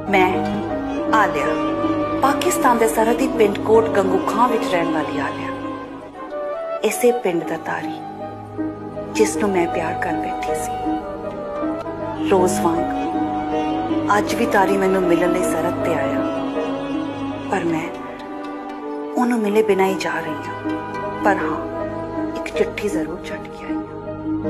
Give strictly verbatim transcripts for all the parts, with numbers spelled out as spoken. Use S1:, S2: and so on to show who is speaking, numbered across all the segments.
S1: मैं आलिया पाकिस्तान के सरहदी पिंड कोट गंगू खां विच रहने वाली आलिया, इसे पिंड दा तारी जिसनों मैं प्यार कर बैठी सी। रोज वांग अज भी तारी मैनू मिलण लई सरहद ते आया, पर मैं उन्होंने मिले बिना ही जा रही हूं। पर हाँ, एक चिट्ठी जरूर छड्ड के आई हूं।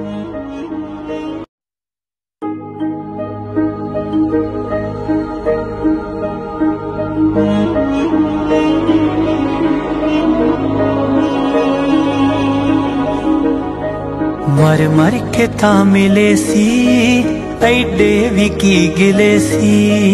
S2: मर मर के ता मिले सी, ऐडे भी की गिले सी।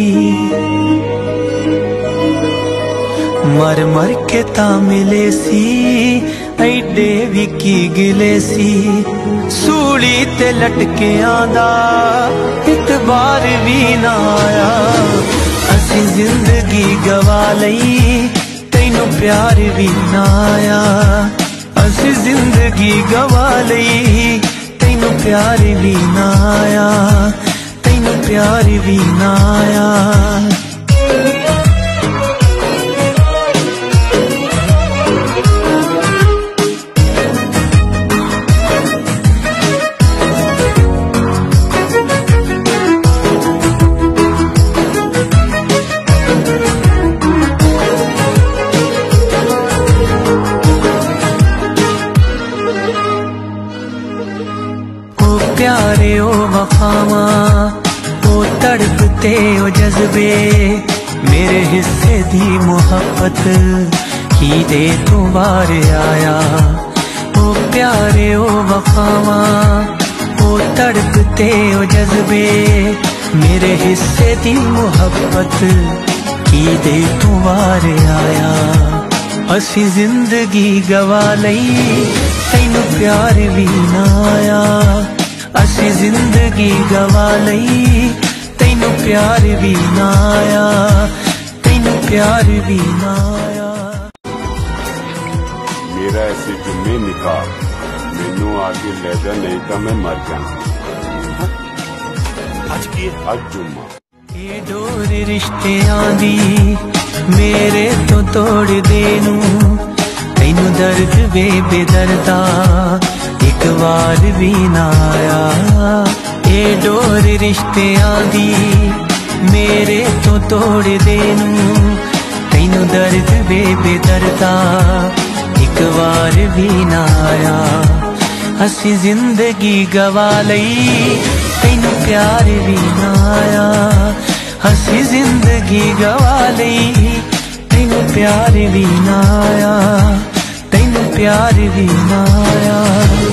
S2: मर मर के ता मिले सी, ऐडे भी की गिले सी। सूली ते लटके आंदा एक बार भी ना आया। असी जिंदगी गवा लई, तैनू प्यार भी ना आया। असी जिंदगी गवा लई, तैनू प्यार भी ना आया। तैनू प्यार भी ना आया। प्यारे ओ वफावा, ओ तड़पते ओ जज्बे, मेरे हिस्से दी मोहब्बत ही दे तू बार आया। ओ प्यारे ओ वफावा, ओ तड़पते ओ जज्बे, मेरे हिस्से दी मोहब्बत ही दे तू बार आया। असी जिंदगी गवा लई, तैनू प्यार भी ना आया। असी जिंदगी गवा लई, तैनू प्यार भी ना आया। तैनू प्यार भी ना आया।
S3: मेरा ऐसे जुम्मे निकाह, मैनू आगे ले जा, नहीं तो मैं मर जाऊं। आज की आज जुम्मा।
S2: ये डोर रिश्तियां दी मेरे तो तोड़ देनू, तैनू दर्द वे बेदर्दा एक बार भी ना आया। ये डोर रिश्तियां दी मेरे तो तोड़ देनू, तैनू दर्द वे बेदर्दा एक बार भी ना आया। असी जिंदगी गवा लई, तैनू प्यार भी ना आया। असी जिंदगी गवा लई, तैनू प्यार भी ना आया। तैनू प्यार भी ना आया।